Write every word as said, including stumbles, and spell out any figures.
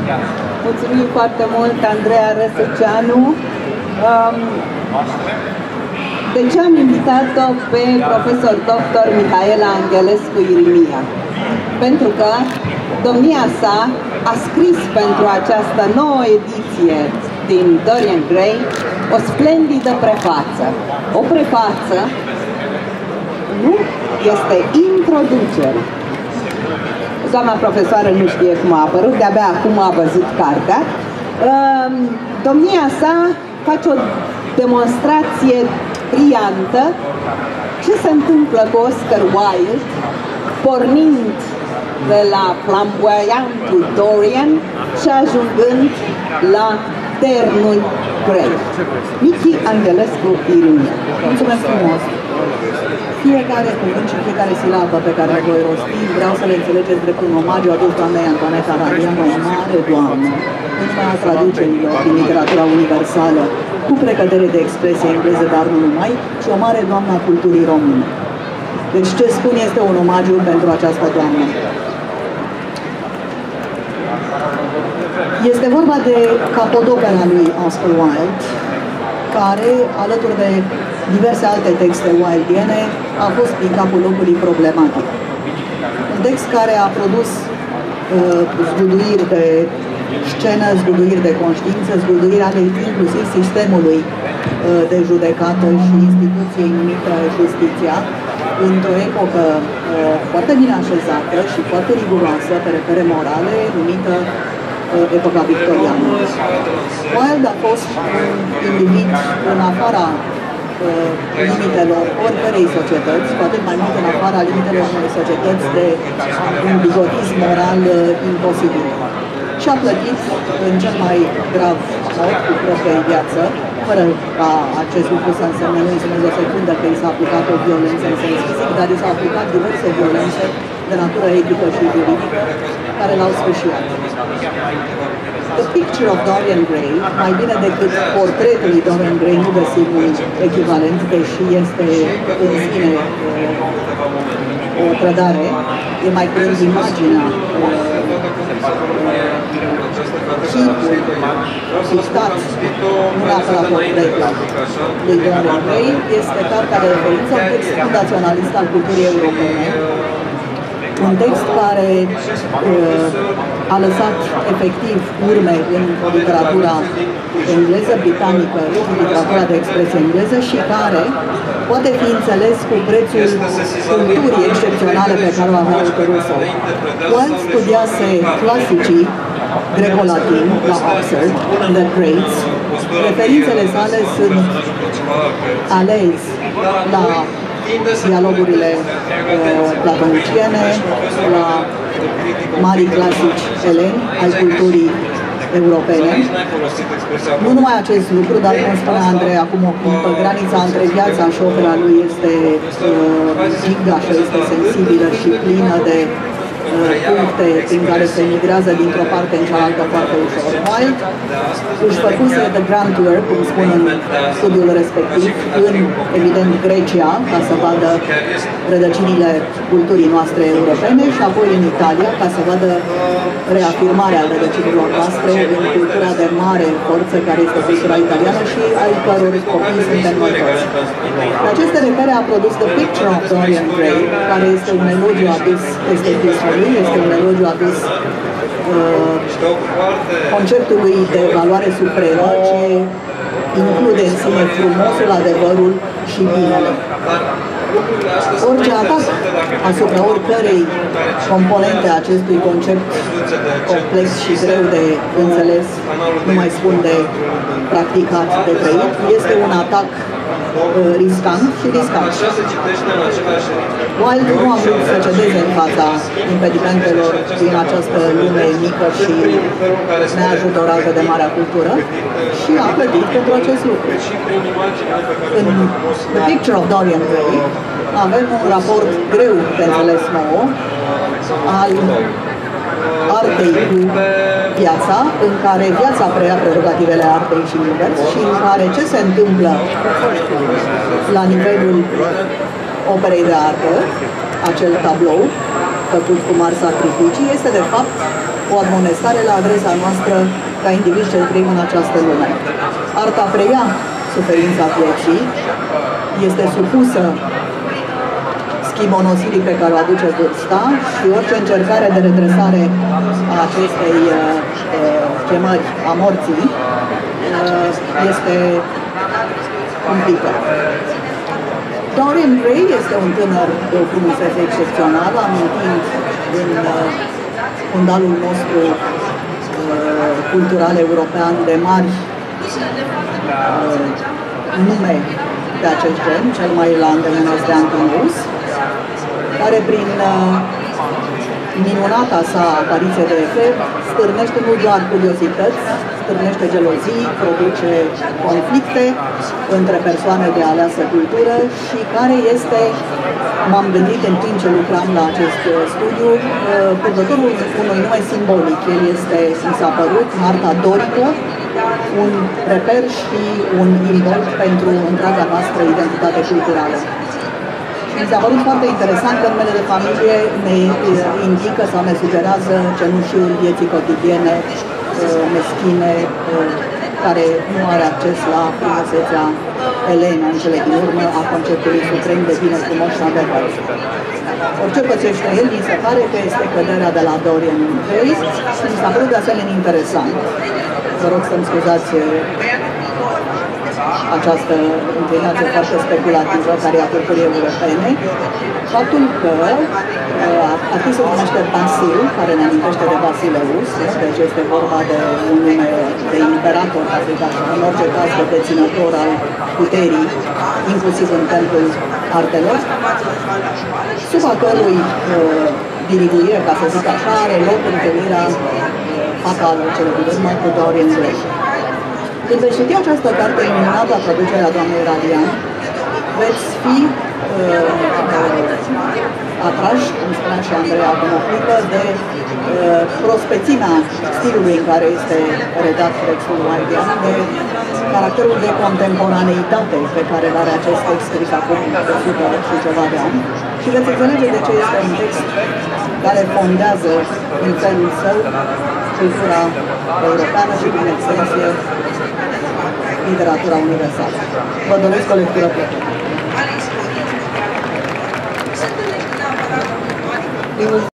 Mulțumim foarte mult, Andreea Răsuceanu. Um, de ce am invitat-o pe profesor doctor Mihaela Angelescu Irimia? Pentru că domnia sa a scris pentru această nouă ediție din Dorian Gray o splendidă prefață. O prefață nu este introducere. Doamna profesoară nu știe cum a apărut, de-abia acum a văzut cartea. Domnia sa face o demonstrație brillantă ce se întâmplă cu Oscar Wilde, pornind de la flamboyantul Dorian și ajungând la ternul Gray. Michi Angelescu Irimia. Mulțumesc frumos! Fiecare cuvânt și fiecare silabă pe care voi rosti, vreau să le înțelegeți drept un omagiu adus doamnei Antoaneta Radian, o mare doamnă, în numai traducerilor din literatura universală, cu precădere de expresie engleză, dar nu numai, și o mare doamnă a culturii române. Deci ce spun este un omagiu pentru această doamnă. Este vorba de capodopera lui Oscar Wilde, care, alături de diverse alte texte wildiene, a fost prin capul locului problematic. Un text care a produs uh, zguduiri de scenă, zguduiri de conștiință, zguduiri ale inclusiv sistemului uh, de judecată și instituției numită Justiția, într-o epocă uh, foarte bine așezată și foarte riguroasă pe repere morale, numită uh, epoca victoriană. Wilde a fost un individ în afara uh, limitelor oricărei societăți, cu atât mai mult în afara limitelor unei societăți de un bigotism moral uh, imposibil. Și a plătit în cel mai grav mod cu propria viață, fără ca acest lucru să însemne, nu însemne o secundă că i s-a aplicat o violență în sens fizic, dar i s-a aplicat diverse violențe de natură etică și juridică, care l-au sfârșit. The Picture of Dorian Gray, mai bine decât portretul lui Dorian Gray, nu găsim un echivalent, deși este în sine o trădare, e mai curând imaginea, chipul dictat, nu neapărat portretul lui Dorian Gray, este cartea de referință, un text fundaționalist al culturii europene, un text care uh, a lăsat efectiv urme în literatura engleză, britanică și literatura de expresie engleză și care poate fi înțeles cu prețul culturii excepționale pe care o avea autorul său. Wilde studiase clasicii greco-latini la Oxford, The Greats. Referințele sale sunt ales la dialogurile uh, platoniciene, la mari clasici eleni ai culturii europene. Nu numai acest lucru, dar cum spune Andrei acum o clipă, granița între viața și opera lui este gigașă, uh, este sensibilă și plină de puncte prin care se migrează dintr-o parte în cealaltă foarte ușor. Wilde își făcuse The Grand Tour, cum spun în studiul respectiv, în, evident, Grecia, ca să vadă rădăcinile culturii noastre europene și apoi în Italia, ca să vadă reafirmarea rădăcinilor noastre în cultura de mare forță care este cultura italiană și ai căror copii suntem noi toți. Pe aceste repere a produs The Picture of Dorian Gray, care este un elogiu adus estetismului, este un elogiu adus uh, conceptului de valoare supremă, ce include în sine frumosul, adevărul și binele. Orice atac asupra oricărei componente a acestui concept complex și greu de înțeles, nu mai spun de practicat, de trăit, este un atac uh, riscant și riscant. Wilde nu a vrut să cedeze în fața impedimentelor din această lume mică și neajutorată de marea cultură și a plătit pentru acest lucru. În The Picture of Dorian Gray avem un raport greu de înțeles nouă al artei cu viața, în care viața preia prerogativele artei și invers și în care ce se întâmplă la nivelul operei de artă, acel tablou făcut cu mari sacrificii, este de fapt o admonestare la adresa noastră ca indivizi ce trăim în această lume. Arta preia suferința vieții, este supusă schimonosirii pe care o aduce vârsta și orice încercare de redresare a acestei uh, uh, chemări a morții uh, este cumplită. Dorian Gray este un tânăr de o frumusețe excepțională, amintind în uh, fundalul nostru uh, cultural european de mari uh, nume de acest gen, cel mai la îndemânat de Anton Rus, care prin uh, minunata sa apariție de efect stârnește nu doar curiozități, stârnește gelozii, produce conflicte între persoane de aleasă cultură și care este, m-am gândit în timp ce lucram la acest studiu, uh, purtătorul unui nume simbolic. El este, mi s-a părut, Marta dorică, un reper și un imbol pentru întreaga noastră identitate culturală. Mi s-a părut foarte interesant că numele de familie ne indică sau ne sugerează cenușiul vieții cotidiene, meschine, care nu are acces la frumusețea Elena în cele din urmă a conceptului suprem de bine, frumos și adevăr. Orice pățește el, mi se pare că este căderea de la Dorian Gray și mi s-a părut de asemenea interesant. Vă rog să-mi scuzați această inclinație foarte speculativă care e a culturii europene, faptul că uh, artistul se numește Basil, care ne amintește de Basileus, deci este vorba de un nume de imperator, ca în orice caz de deținător al puterii, inclusiv în templul artelor, sub a cărui uh, diriguire, ca să zic așa, are loc întâlnirea fatală cele din urmă cu Dorian Gray. Când veți citi această carte minunată a traducerea doamnei Radian, veți fi uh, uh, atrași, cum spunea și Andreea acum o clipă, de uh, prospețimea stilului în care este redat textul Radian, de caracterul de contemporaneitate pe care îl are acest text scris acum de o sută și ceva de ani și veți înțelege de ce este un text care fondează în felul său cultura europeană și, prin extensie, literatura universală. Vă doresc o lectură plăcută.